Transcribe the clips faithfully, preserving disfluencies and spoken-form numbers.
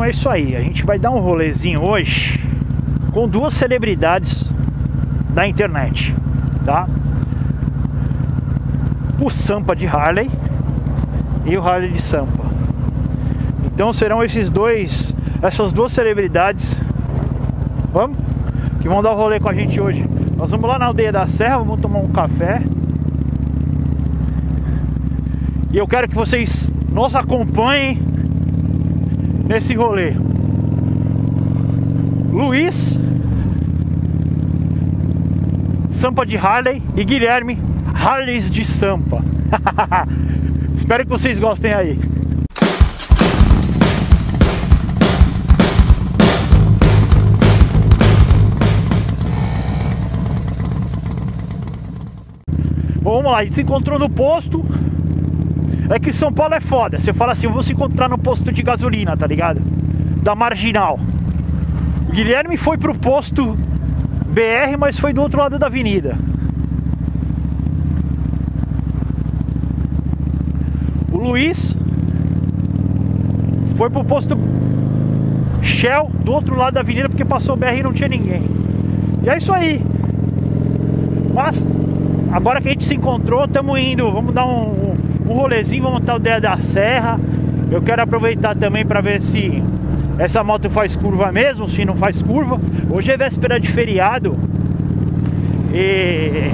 Então é isso aí, a gente vai dar um rolezinho hoje com duas celebridades da internet, tá? O Sampa de Harley e o Harley de Sampa. Então serão esses dois, essas duas celebridades, vamos, que vão dar o rolê com a gente hoje. Nós vamos lá na Aldeia da Serra, vamos tomar um café. E eu quero que vocês nos acompanhem nesse rolê. Luiz Sampa de Harley e Guilherme Harleys de Sampa. Espero que vocês gostem aí. Bom, vamos lá, a gente se encontrou no posto. É que São Paulo é foda. Você fala assim, eu vou se encontrar no posto de gasolina, tá ligado? Da Marginal. O Guilherme foi pro posto B R, mas foi do outro lado da avenida. O Luiz foi pro posto Shell do outro lado da avenida, porque passou o B R e não tinha ninguém. E é isso aí. Mas agora que a gente se encontrou, estamos indo, vamos dar um, um rolezinho, vamos montar a Aldeia da Serra. Eu quero aproveitar também para ver se essa moto faz curva mesmo, se não faz curva. Hoje é véspera de feriado. E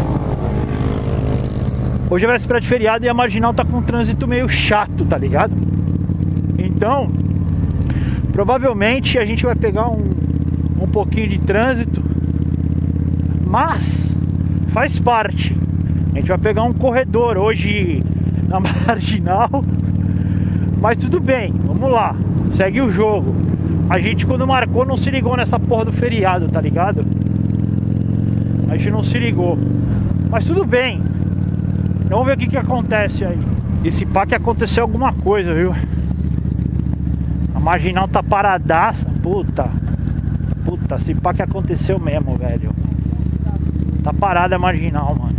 hoje é véspera de feriado e a Marginal tá com um trânsito meio chato, tá ligado? Então, provavelmente a gente vai pegar um, um pouquinho de trânsito, mas faz parte. A gente vai pegar um corredor hoje na Marginal, mas tudo bem, vamos lá, segue o jogo. A gente, quando marcou, não se ligou nessa porra do feriado, tá ligado? A gente não se ligou, mas tudo bem. Vamos ver o que que acontece aí. Esse pá que aconteceu alguma coisa, viu? A Marginal tá paradaça. Puta Puta, esse pá que aconteceu mesmo, velho. Tá parada a Marginal, mano.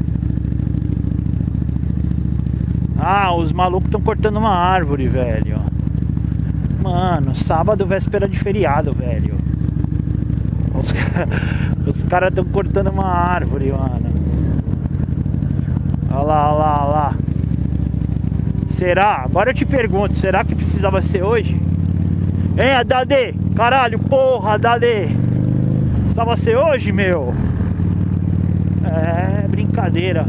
Ah, os malucos estão cortando uma árvore, velho. Mano, sábado, véspera de feriado, velho. Os, os caras estão cortando uma árvore, mano. Olha lá, olha lá, olha lá. Será? Agora eu te pergunto, será que precisava ser hoje? Hein, Haddad? Caralho, porra, Haddad. Precisava ser hoje, meu? É, brincadeira.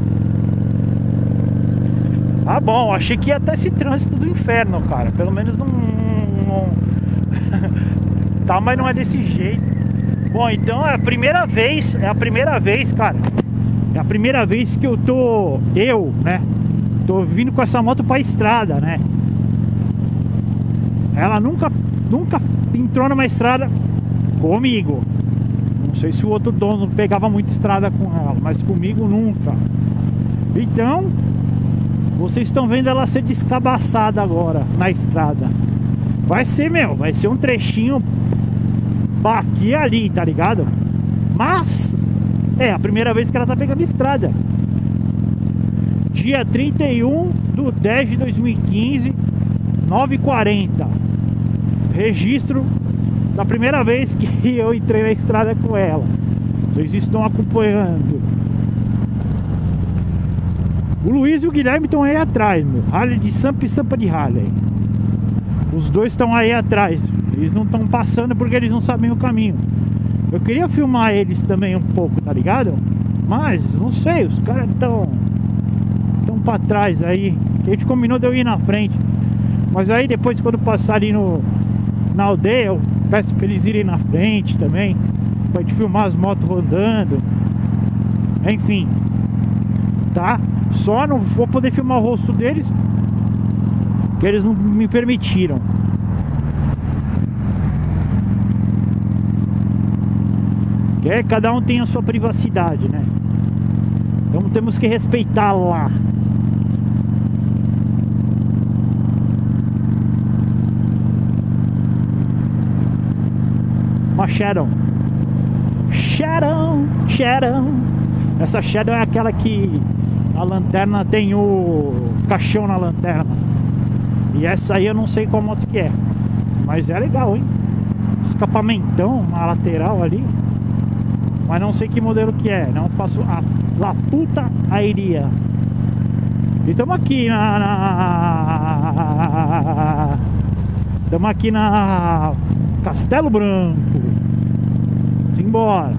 Ah, bom, achei que ia até esse trânsito do inferno, cara. Pelo menos não... não... tá, mas não é desse jeito. Bom, então é a primeira vez, é a primeira vez, cara. É a primeira vez que eu tô, eu, né, tô vindo com essa moto pra estrada, né. Ela nunca, nunca entrou numa estrada comigo. Não sei se o outro dono pegava muita estrada com ela, mas comigo nunca. Então, vocês estão vendo ela ser descabaçada agora na estrada. Vai ser, meu, vai ser um trechinho aqui e ali, tá ligado? Mas é a primeira vez que ela tá pegando estrada. Dia trinta e um de dez de dois mil e quinze, nove e quarenta. Registro da primeira vez que eu entrei na estrada com ela. Vocês estão acompanhando. O Luiz e o Guilherme estão aí atrás, meu. Harley de Sampa e Sampa de Harley. Os dois estão aí atrás. Eles não estão passando porque eles não sabem o caminho. Eu queria filmar eles também um pouco, tá ligado? Mas, não sei, os caras estão Estão pra trás aí. A gente combinou de eu ir na frente. Mas aí depois, quando passar ali no na aldeia, eu peço pra eles irem na frente também, pra gente filmar as motos rodando. Enfim, tá? Só não vou poder filmar o rosto deles, que eles não me permitiram. Que cada um tem a sua privacidade, né? Então temos que respeitar lá. Uma Shadow. Shadow, Shadow. Essa Shadow é aquela que a lanterna tem o caixão na lanterna. E essa aí eu não sei qual moto que é. Mas é legal, hein? Escapamentão na lateral ali. Mas não sei que modelo que é. Não faço a la puta airia. E estamos aqui na... na... Estamos aqui na Castelo Branco. Simbora.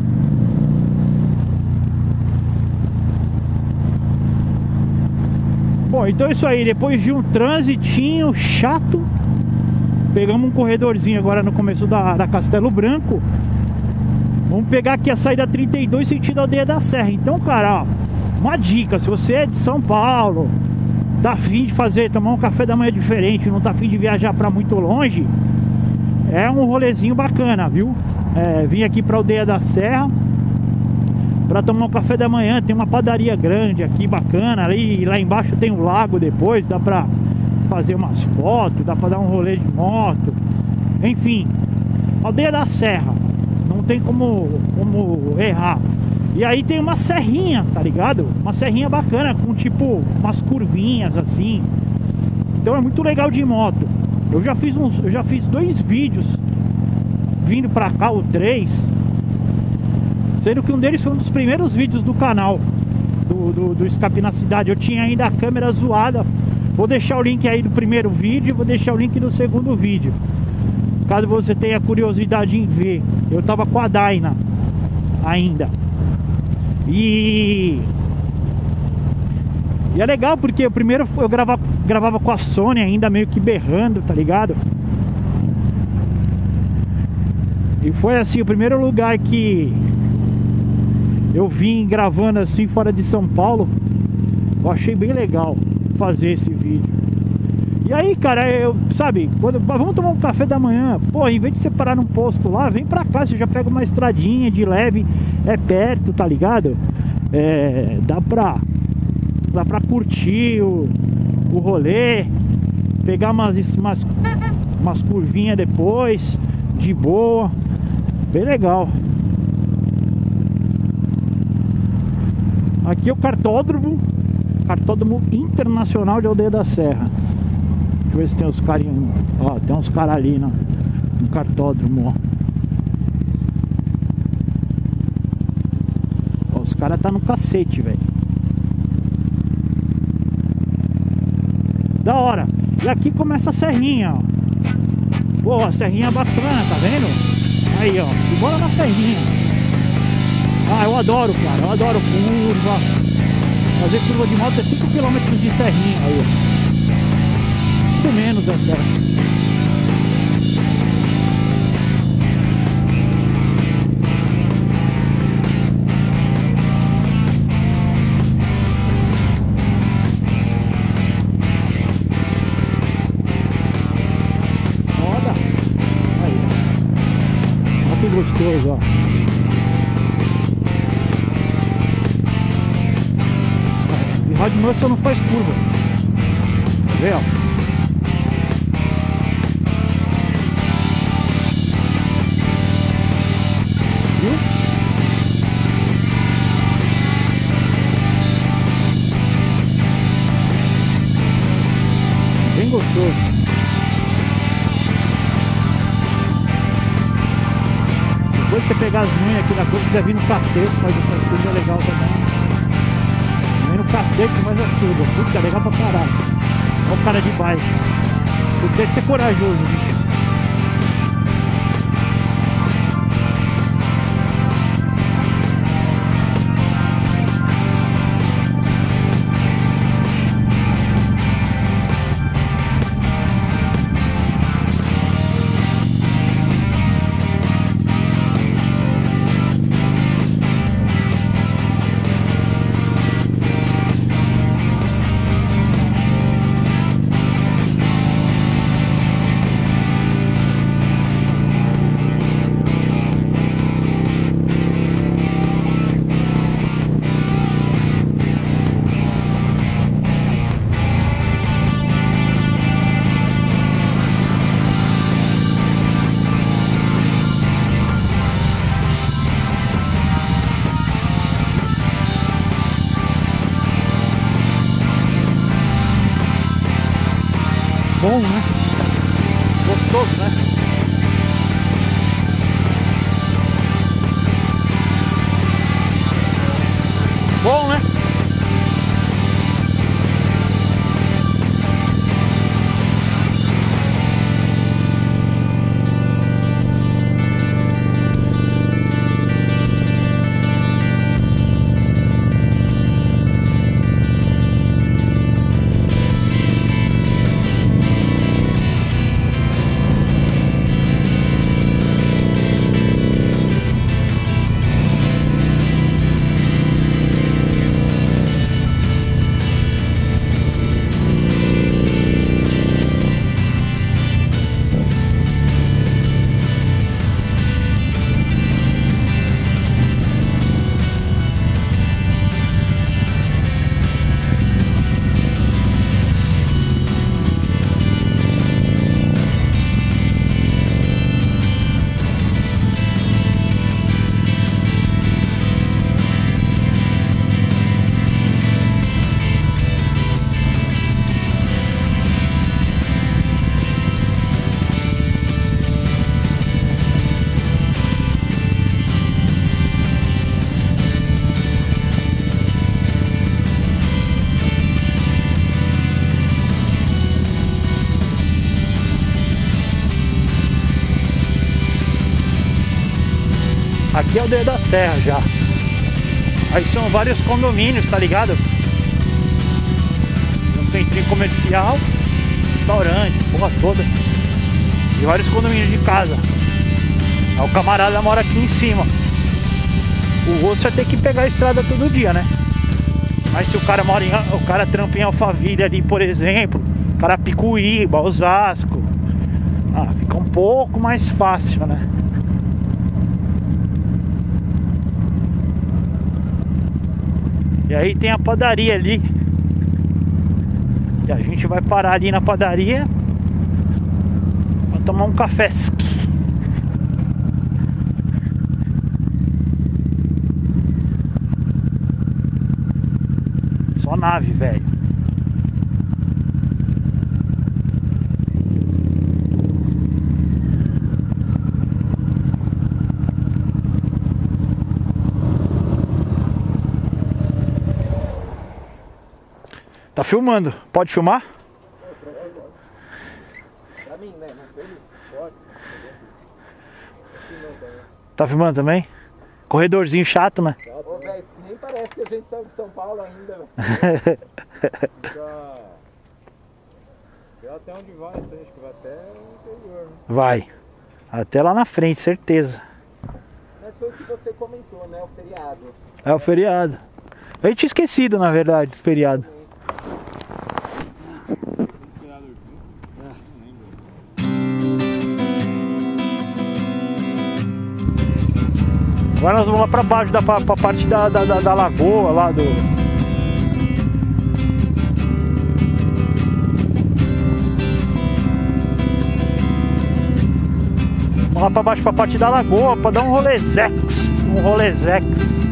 Bom, então é isso aí. Depois de um transitinho chato, pegamos um corredorzinho agora no começo da, da Castelo Branco. Vamos pegar aqui a saída trinta e dois sentido Aldeia da Serra. Então, cara, ó, uma dica: se você é de São Paulo, tá afim de fazer, tomar um café da manhã diferente, não tá afim de viajar pra muito longe, é um rolezinho bacana, viu? É, vim aqui pra Aldeia da Serra pra tomar um café da manhã. Tem uma padaria grande aqui, bacana. Ali, lá embaixo tem um lago depois, dá pra fazer umas fotos, dá pra dar um rolê de moto. Enfim, Aldeia da Serra, não tem como, como errar. E aí tem uma serrinha, tá ligado? Uma serrinha bacana, com tipo umas curvinhas assim. Então é muito legal de moto. Eu já fiz uns, eu já fiz dois vídeos vindo pra cá, o três, sendo que um deles foi um dos primeiros vídeos do canal do, do, do Escape na Cidade. Eu tinha ainda a câmera zoada. Vou deixar o link aí do primeiro vídeo e vou deixar o link do segundo vídeo, caso você tenha curiosidade em ver. Eu tava com a Dyna ainda. E... E é legal porque o primeiro eu gravava, gravava com a Sony ainda, meio que berrando, tá ligado? E foi assim, o primeiro lugar que eu vim gravando assim fora de São Paulo. Eu achei bem legal fazer esse vídeo. E aí, cara, eu, sabe, quando, vamos tomar um café da manhã. Pô, em vez de você parar num posto lá, vem pra cá, você já pega uma estradinha de leve, é perto, tá ligado? É, dá pra dá pra curtir o, o rolê, pegar umas, umas, umas curvinhas depois, de boa, bem legal. Aqui é o cartódromo, cartódromo internacional de Aldeia da Serra. Deixa eu ver se tem os carinhos. Ó, tem uns caras ali no, no cartódromo, ó. Ó, os caras tá no cacete, velho. Da hora. E aqui começa a serrinha, ó. Pô, a serrinha bacana, tá vendo? Aí, ó. E bora na serrinha. Ah, eu adoro, cara. Eu adoro curva. Fazer curva de moto é cinco quilômetros de serrinha. Aí, ó. Muito menos até. Foda. Aí, ó. Olha que gostoso, ó. E Rod Muscle não faz curva. Vê, ó. Viu? Bem gostoso. Depois você pegar as manhas aqui da coisa, deve vir no cacete, faz essas coisas, é legal também. Vem no cacete, faz as curvas. Puta, é legal pra caralho. Olha o cara de bike. Tem que ser corajoso, bicho. Bom, né? Gostoso, né? aqui é o Aldeia da Serra já. Aí são vários condomínios, tá ligado? Um centrinho comercial, restaurante, porra toda. E vários condomínios de casa. Aí o camarada mora aqui em cima. O osso vai ter que pegar a estrada todo dia, né? Mas se o cara mora em, o cara trampa em Alphaville ali, por exemplo, Carapicuíba, Osasco, ah, fica um pouco mais fácil, né? E aí tem a padaria ali. E a gente vai parar ali na padaria pra tomar um café. Só nave, velho. Tá filmando? Pode filmar? Pra mim, né? Não sei, pode. Tá filmando também? Corredorzinho chato, né? Ô, velho, nem parece que a gente saiu de São Paulo ainda, velho. Já... até onde vai, acho que vai até o interior, né? Vai. Até lá na frente, certeza. Mas foi o que você comentou, né? O feriado. É o feriado. Eu tinha esquecido, na verdade, do feriado. Agora nós vamos lá pra baixo, da, pra, pra parte da, da, da, da lagoa lá do... Vamos lá pra baixo pra parte da lagoa pra dar um rolezex. Um rolezex.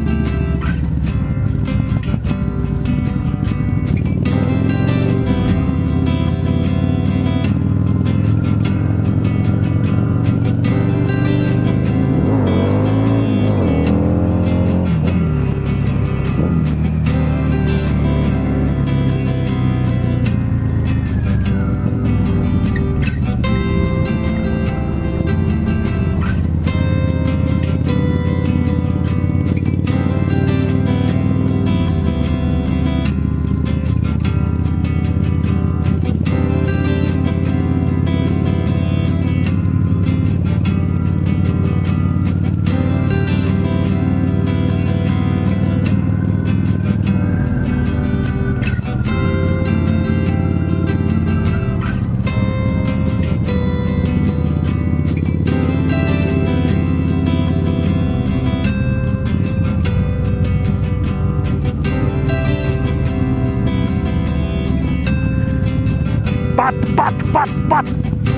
Pato, pato, pato, pato.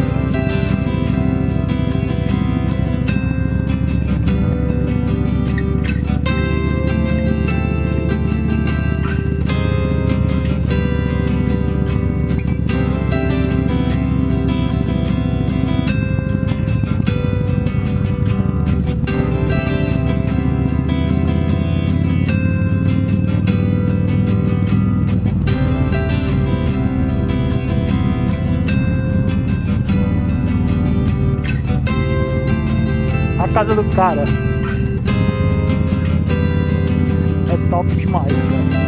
A casa do cara é top demais, cara.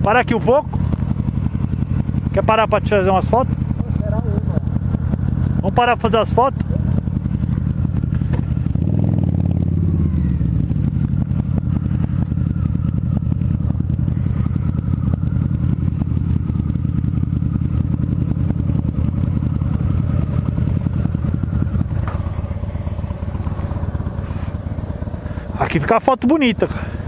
Para aqui um pouco. Quer parar pra te fazer umas fotos? Vamos parar pra fazer as fotos? Aqui fica a foto bonita, cara.